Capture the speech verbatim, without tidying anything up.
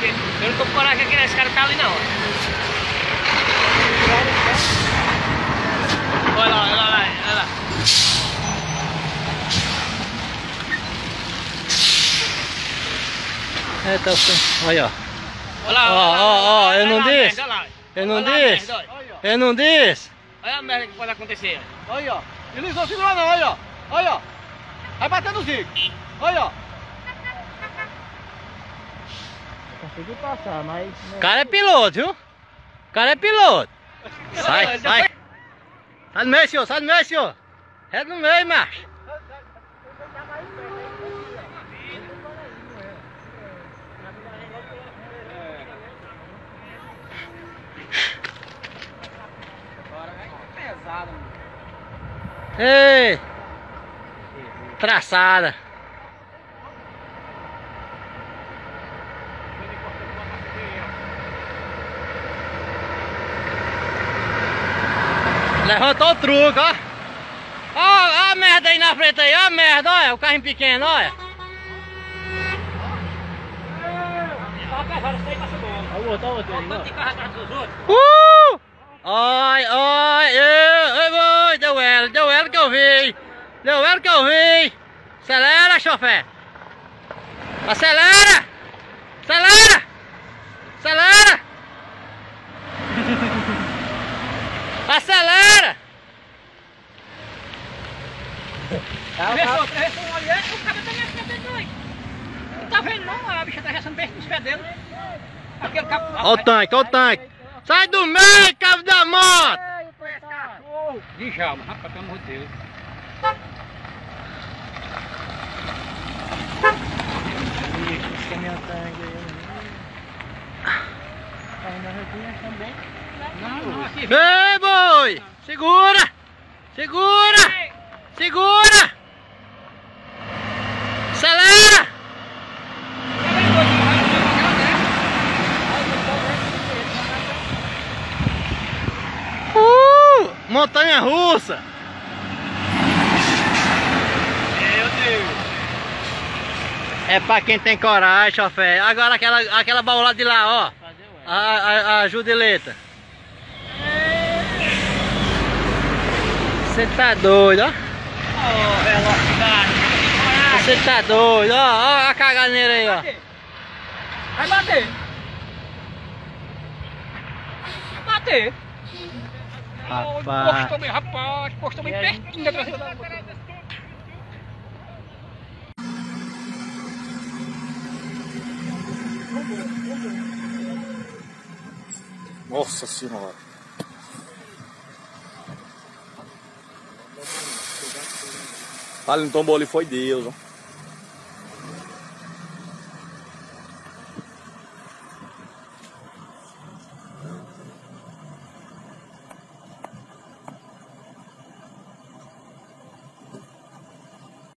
porque eu não tô com coragem aqui, né? Esse cara tá ali não, ó. Olha lá, olha lá, olha lá. É, tá assim. Olha, ó. Olha lá, Ó, ó, ó, eu não disse. Olha lá, Eu não olha lá, disse. merda, olha. Eu não disse. Olha a merda que pode acontecer. Olha, ó. Eles não seguram não, olha, ó. Olha, ó. Vai bater no Zico. Olha, ó. Consegui passar, mas... O cara é piloto, viu? O cara é piloto. Sai, sai. Sai no meio, senhor. Sai no meio, senhor. É no meio, macho. Ei! Traçada. Levantou o truque, ó. Ó, ó a merda aí na frente aí, ó a merda, olha. O carrinho pequeno, olha. Olha o outro, olha o outro aí, ó. Uh! Ai, ai, eu, eu, deu ela, deu ela que eu vi. Deu ela que eu vi. Acelera, chofé. Acelera. Acelera. Acelera. Acelera. Atravessou, atravessou um olhar, o cara tá me frente doido. Não tá vendo não, a bicha tá atravessando bem nos pés dele. Aquele capo. Olha o tanque, olha o tanque. Sai do meio, cabo da moto. De Jalma, rapaz, pelo amor de Deus. Esse caminhão tanque aí. Também. Não, não, aqui. Ei, boi! Segura! Segura! Segura! Acelera! Uh! Montanha russa! Meu Deus! É pra quem tem coragem, chofé. Agora aquela, aquela baulada de lá, ó. A, a, a Judeleta. Você tá doido, ó. Oh, velocidade! Você tá doido, ó. Ó a caganeira aí, ó. Vai bater! Vai bater! Rapaz. Postou bem, rapaz! Postou bem pertinho da traseira da moto. Nossa senhora. Ali no tombou ali foi Deus, ó.